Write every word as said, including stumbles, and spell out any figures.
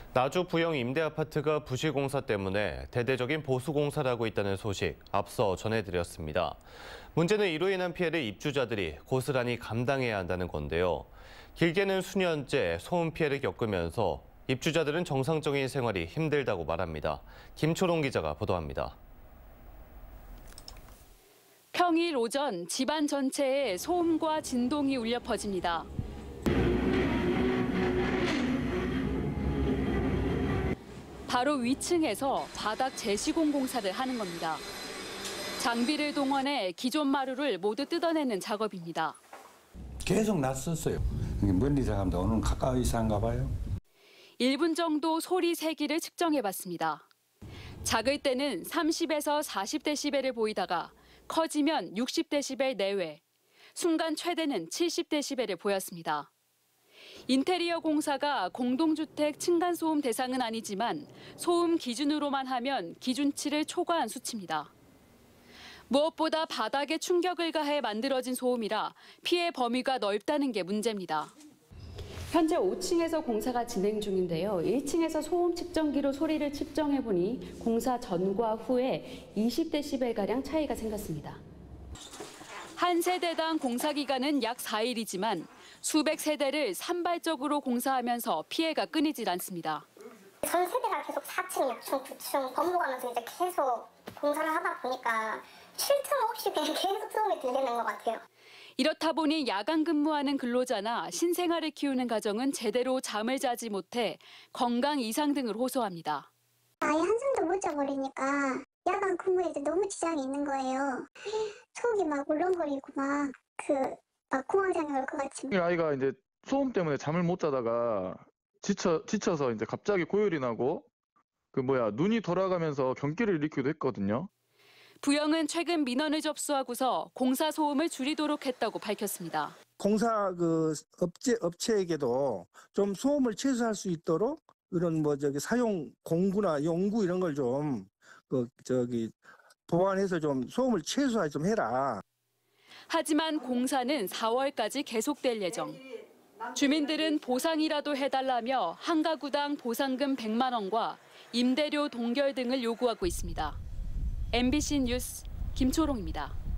나주 부영 임대아파트가 부실공사 때문에 대대적인 보수공사를 하고 있다는 소식 앞서 전해드렸습니다. 문제는 이로 인한 피해를 입주자들이 고스란히 감당해야 한다는 건데요. 길게는 수년째 소음 피해를 겪으면서 입주자들은 정상적인 생활이 힘들다고 말합니다. 김초롱 기자가 보도합니다. 평일 오전 집안 전체에 소음과 진동이 울려 퍼집니다. 바로 위층에서 바닥 재시공 공사를 하는 겁니다. 장비를 동원해 기존 마루를 모두 뜯어내는 작업입니다. 계속 났었어요. 멀리서 가면 오늘 가까이 산가 봐요. 일 분 정도 소리 세기를 측정해봤습니다. 작을 때는 삼십에서 사십 데시벨을 보이다가 커지면 육십 데시벨 내외, 순간 최대는 칠십 데시벨을 보였습니다. 인테리어 공사가 공동주택 층간소음 대상은 아니지만 소음 기준으로만 하면 기준치를 초과한 수치입니다. 무엇보다 바닥에 충격을 가해 만들어진 소음이라 피해 범위가 넓다는 게 문제입니다. 현재 오 층에서 공사가 진행 중인데요. 일 층에서 소음 측정기로 소리를 측정해보니 공사 전과 후에 이십 데시벨가량 차이가 생겼습니다. 한 세대당 공사 기간은 약 사 일이지만 수백 세대를 산발적으로 공사하면서 피해가 끊이질 않습니다. 전 세대가 계속 사 층, 육 층, 구 층 번복하면서 이제 계속 공사를 하다 보니까 쉴 틈 없이 그냥 계속 소음이 들리는 것 같아요. 이렇다 보니 야간 근무하는 근로자나 신생아를 키우는 가정은 제대로 잠을 자지 못해 건강 이상 등을 호소합니다. 아예 한숨도 못 자버리니까 야간 근무에도 너무 지장이 있는 거예요. 속이 막 울렁거리고 막 그 막 공황장애 올 것 같이. 아이가 이제 소음 때문에 잠을 못 자다가 지쳐 지쳐서 이제 갑자기 고열이 나고 그 뭐야 눈이 돌아가면서 경기를 일으키기도 했거든요. 부영은 최근 민원을 접수하고서 공사 소음을 줄이도록 했다고 밝혔습니다. 공사 그 업체 업체에게도 좀 소음을 최소화할 수 있도록 이런 뭐 저기 사용 공구나 용구 이런 걸 좀 그 저기 보완해서 좀 소음을 최소화 좀 해라. 하지만 공사는 사월까지 계속될 예정. 주민들은 보상이라도 해달라며 한 가구당 보상금 백만 원과 임대료 동결 등을 요구하고 있습니다. 엠비씨 뉴스 김초롱입니다.